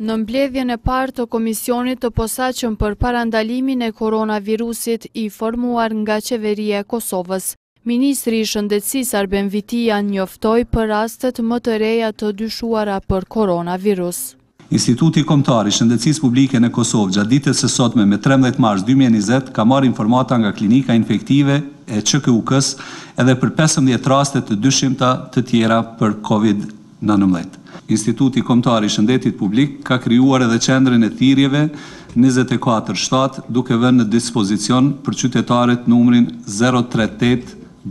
Në mbledhjen e parë të Komisionit të posaçëm për parandalimin e koronavirusit i formuar nga Qeveria e Kosovës, Ministri i Shëndetësisë Arben Vitia njoftoi për rastet më të reja të dyshuara për koronavirus. Instituti Kombëtar i Shëndetësisë Publike në Kosovë gjatë ditës së sotme me 13 mars 2020 ka marrë informata nga klinika infektive e QKUK-s edhe për 15 raste të dyshimta të tjera për COVID-19. Instituti Kombëtar i Shëndetit Publik ka krijuar edhe qendrën e thirrjeve 24/7 duke vënë në dispozicion për qytetarët numrin 038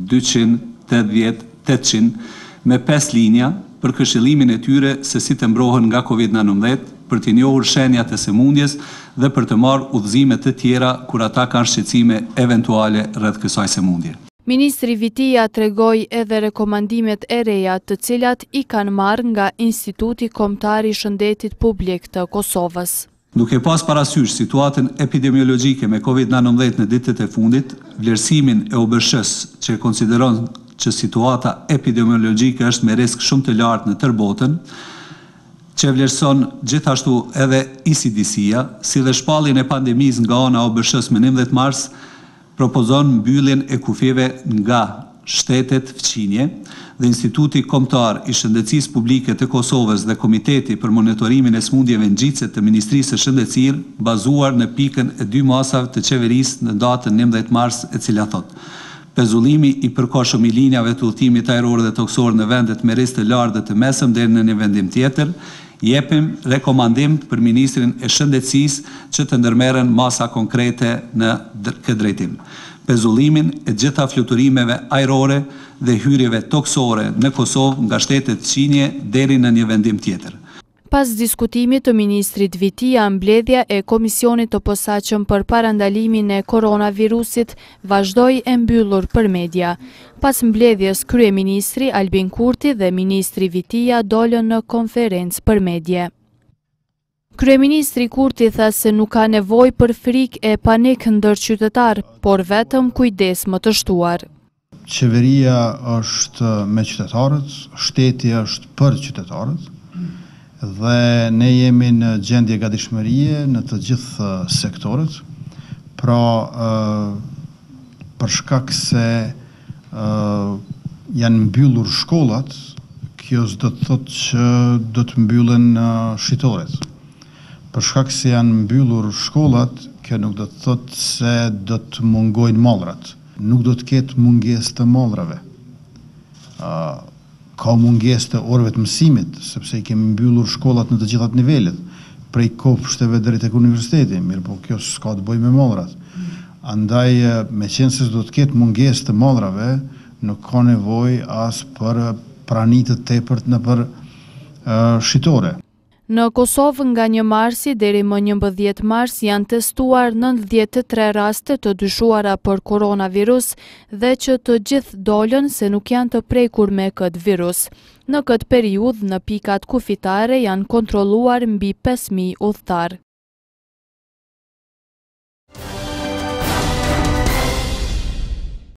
280 800 me 5 linja për këshillimin e tyre se si të mbrohen nga COVID-19, për të njohur shenjat e sëmundjes dhe për të marrë udhëzime të tjera kur ata kanë shqetësime eventuale rreth kësaj sëmundje. Ministri Vitia tregoi edhe rekomandimet e reja të cilat i kanë marrë nga Instituti Kombëtar i Shëndetit Publik të Kosovës. Duke pas parasysh situatën epidemiologjike me COVID-19 në ditët e fundit, vlerësimin e OBSH që konsideron që situata epidemiologjike është me risk shumë të lartë në tërë botën, që vlerëson gjithashtu edhe ECDC-ja, si dhe shpalljen e pandemisë nga ana OBSH-s me 11 mars, propozon mbylljen e kufijve nga shtetet fqinje dhe Instituti Kombëtar i Shëndetësisë Publike të Kosovës dhe Komiteti për Monitorimin e Sëmundjeve Ngjitse të Ministrisë së Shëndetësisë, bazuar në pikën e 2 masave të qeverisë në datën 11 mars, e cila thotë: pezullimi i përkohshëm i linjave të udhëtimit ajror dhe toksor në vendet me risk të lartë dhe të mesëm deri në një vendim tjetër, jepim rekomandim për Ministrin e Shëndetësisë që të ndërmerren masa konkrete në këtë drejtim. Pezullimin e gjitha fluturimeve ajrore dhe hyrjeve toksore në Kosovë nga shtetet fqinje deri në një vendim tjetër. Pas diskutimit të Ministrit Vitia, mbledhja e Komisionit të posaçëm për parandalimin e koronavirusit vazhdoi e mbyllur për media. Pas mbledhjes, kryeministri Albin Kurti dhe Ministri Vitia dolën në konferencë për media. Kryeministri Kurti tha se nuk ka nevojë për frikë e panik ndër qytetar, por vetëm kujdes më të shtuar. Qeveria është me qytetarët, shteti është për qytetarët, dhe ne jemi në gjendje gatishmërie në të gjithë sektorët, pra për shkak se janë mbyllur shkollat, kjo s'do të thotë që do të mbyllen shitoret. Për shkak se janë mbyllur shkollat, kjo nuk do të thotë se do të mungojnë mollrat. Nuk do të ketë mungesë të mollrave. Ka mungesë të orëve të mësimit, sepse i kemi mbyllur shkollat në të gjitha nivelet, prej kopshteve deri tek universiteti, mirë po kjo s'ka të bëjë me mollrat. Andaj, meqense se do të ketë mungesë të mollrave, nuk ka nevojë as për prani të tepërt nëpër shitore. Në Kosovë nga 1 marsi deri më 11 mars janë testuar 93 raste të dyshuara për koronavirus dhe që të gjithë dolën se nuk janë të prekur me këtë virus. Në këtë periudhë në pikat kufitare janë kontrolluar mbi 5.000 udhëtar.